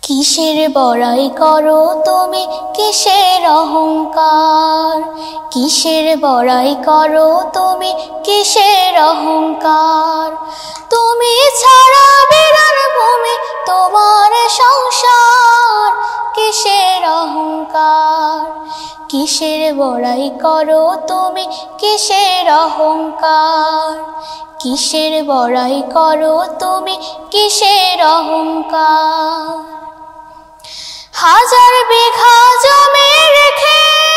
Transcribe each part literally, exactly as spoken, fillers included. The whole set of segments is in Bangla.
কিসের বড়াই করো তুমি, কিসের অহংকার? কিসের বড়াই করো তুমি, কিসের অহংকার? তুমি ছাড়া বিরান ভূমি, তোমার সংসার, কিসের অহংকার? কিসের বড়াই করো তুমি, কিসের অহংকার? কিসের বড়াই করো তুমি, কিসের অহংকার? হাজার বিঘা জমি রেখে,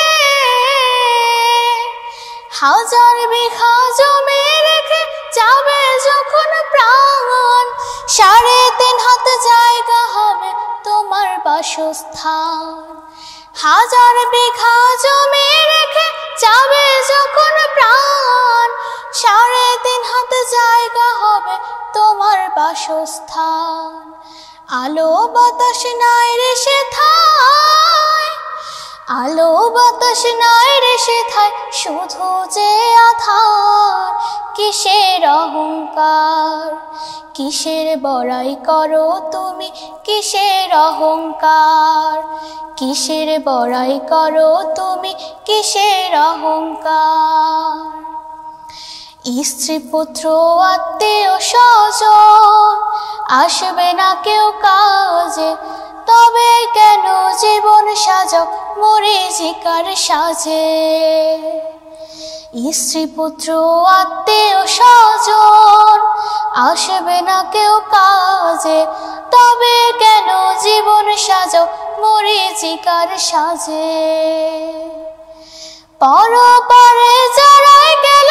হাজার বিঘা জমি রেখে যাবে যখন প্রাণ, সাড়ে তিন হাত জায়গা হবে তোমার বাসস্থান। হাজার বিঘা জমি রেখে যাবে যখন প্রাণ, সাড়ে তিন হাত জায়গা হবে তোমার বাসস্থান। আলো বাতাস নাই রে সেথায়, আলো বাতাস নাই রে সেথায়, শুধু যে আধার। কিসের অহংকার? কিসের বড়াই করো তুমি, কিসের অহংকার? কিসের বড়াই করো তুমি, কিসের অহংকার? স্ত্রী পুত্র আত্মীয় স্বজন আসবে না কেউ কাজে, তবে কেন জীবন সাজাও মরীচিকার সাজে? স্ত্রী পুত্র আত্মীয় স্বজন আসবে না কেউ কাজে, তবে কেন জীবন সাজাও মরীচিকার সাজে? পরপারে যারাই গেল,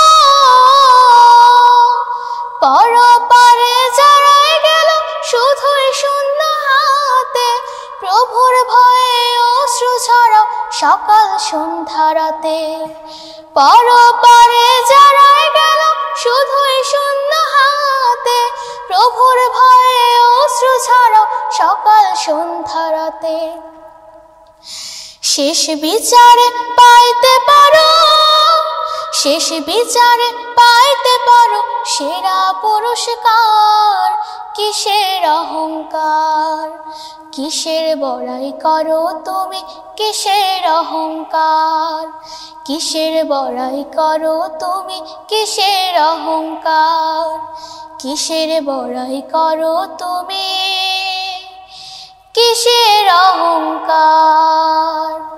পরপারে যারাই গেল শুধুই শূন্য হাতে, প্রভুর ভয়ে অশ্রু ছড়াও সকাল সন্ধ্যা রাতে। পরপারে যারাই গেল শুধুই শূন্য হাতে, প্রভুর ভয়ে অশ্রু ছড়াও সকাল সন্ধ্যা রাতে। শেষ বিচারে পাইতে পারো, শেষ বিচারে পাইতে পারো সেরা পুরস্কার। কিসের অহংকার? কিসের বড়াই করো তুমি, কিসের অহংকার? কিসের বড়াই করো তুমি, কিসের অহংকার? কিসের বড়াই করো তুমি, কিসের অহংকার?